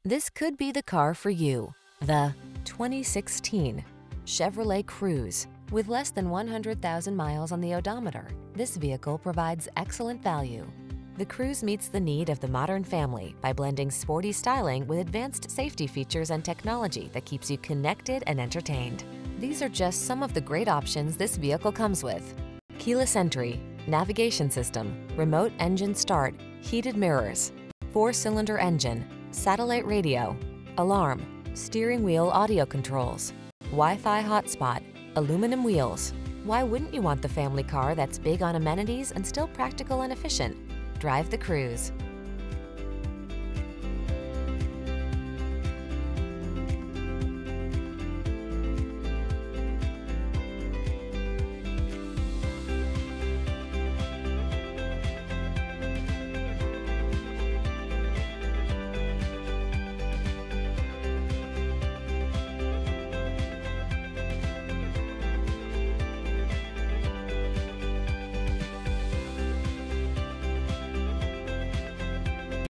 This could be the car for you. The 2016 Chevrolet Cruze. With less than 100,000 miles on the odometer, this vehicle provides excellent value. The Cruze meets the need of the modern family by blending sporty styling with advanced safety features and technology that keeps you connected and entertained. These are just some of the great options this vehicle comes with: keyless entry, navigation system, remote engine start, heated mirrors, 4-cylinder engine, satellite radio, alarm, steering wheel audio controls, Wi-Fi hotspot, aluminum wheels. Why wouldn't you want the family car that's big on amenities and still practical and efficient? Drive the Cruze.